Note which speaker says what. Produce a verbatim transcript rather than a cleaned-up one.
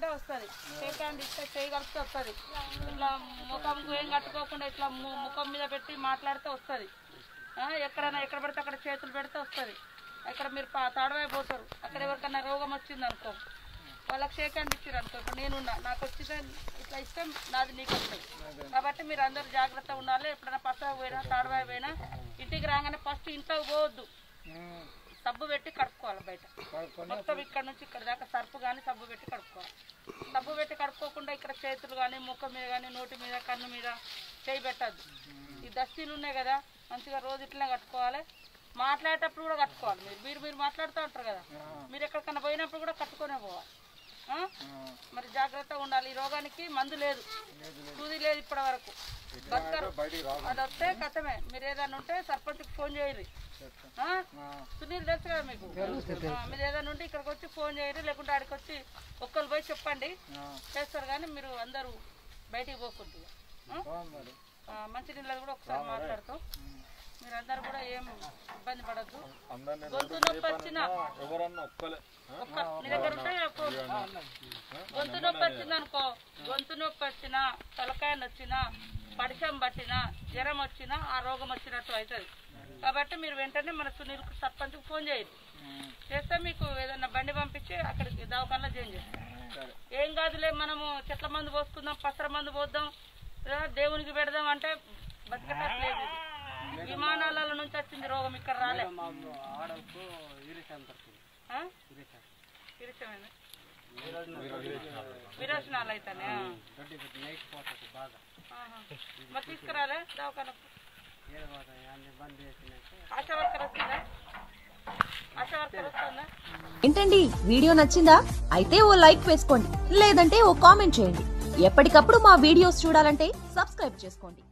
Speaker 1: అంటే వస్తుంది, shake hand ఇస్తే చేయగలిగితే వస్తుంది. ఇట్లా ముఖం ఏం కట్టుకోకుండా ఇట్లా ముఖం మీద పెట్టి మాట్లాడితే వస్తుంది. ఎక్కడైనా ఎక్కడ పడితే అక్కడ చేతులు పెడితే వస్తుంది. అక్కడ మీరు తాడవైపోతారు, అక్కడ ఎవరికన్నా రోగం వచ్చింది అనుకో, వాళ్ళకి షేక్ హ్యాండ్ ఇచ్చారు అనుకో, ఇప్పుడు నేనున్నా నాకు వచ్చిందే ఇట్లా ఇష్టం నాది నీకు వస్తుంది. కాబట్టి మీరు అందరూ జాగ్రత్తగా ఉండాలి. ఎప్పుడైనా పసవ పోయినా తాడవాయి పోయినా ఇంటికి రాగానే ఫస్ట్ ఇంట్లోకి పోవద్దు, సబ్బు పెట్టి కడుక్కోవాలి. బయట మొత్తం ఇక్కడ నుంచి ఇక్కడ దాకా సర్పు కానీ సబ్బు పెట్టి కడుక్కోవాలి. సబ్బు పెట్టి కడుక్కోకుండా ఇక్కడ చేతులు కానీ ముఖం మీద కానీ నోటి మీద కన్ను మీద చేయి పెట్టద్దు. ఈ దస్తీలు ఉన్నాయి కదా, మంచిగా రోజు ఇట్లా కట్టుకోవాలి. మాట్లాడేటప్పుడు కూడా కట్టుకోవాలి. మీరు మీరు మీరు మాట్లాడుతూ ఉంటారు కదా, మీరు ఎక్కడికన్నా పోయినప్పుడు కూడా కట్టుకునే పోవాలి. మరి జాగ్రత్తగా ఉండాలి. ఈ రోగానికి మందు లేదు, సూది లేదు ఇప్పటి వరకు, బతకరు. అది వస్తే కథమే. మీరు ఏదైనా ఉంటే సర్పంచ్కి ఫోన్ చేయాలి. సునీల్ తెలుసు కదా మీకు, మీరు ఏదైనా ఉంటే ఇక్కడికి వచ్చి ఫోన్ చేయాలి, లేకుంటే ఆడికి వచ్చి ఒక్కరు పోయి చెప్పండి, చేస్తారు. కానీ మీరు అందరూ బయటికి పోకూడదు. మంచి నీళ్ళది కూడా ఒకసారి మాట్లాడుతాం. మీరందరూ కూడా ఏం ఇబ్బంది పడద్దు. గొంతు నొప్పి వచ్చినా మీ దగ్గర ఉంటే గొంతు నొప్పి వచ్చింది అనుకో, గొంతు నొప్పి వచ్చినా తలకాయ వచ్చినా పడిశం పట్టినా జ్వరం వచ్చినా ఆ రోగం వచ్చినట్టు అవుతుంది. కాబట్టి మీరు వెంటనే మన సునీల్ సర్పంచ్కి ఫోన్ చేయండి. చేస్తే మీకు ఏదైనా బండి పంపించి అక్కడికి దవాఖానలో జాయిన్ చేస్తాం. ఏం కాదులే, మనము చెట్ల మందు పోసుకుందాం, పసర మందు పోద్దాం, దేవునికి పెడదాం అంటే బతికట్లేదు. విమానాల నుంచి వచ్చింది రోగం, ఇక్కడ రాలే. విరోచనాలు అయితేనే మరి తీసుకురాలే దవాఖానకు. ఆశా వర్కర్ వస్తుందా? ఆశా వర్కర్ వస్తుందా?
Speaker 2: ఏంటండి వీడియో నచ్చిందా? అయితే ఓ లైక్ వేసుకోండి, లేదంటే ఓ కామెంట్ చేయండి. ఎప్పటికప్పుడు మా వీడియోస్ చూడాలంటే సబ్స్క్రైబ్ చేసుకోండి.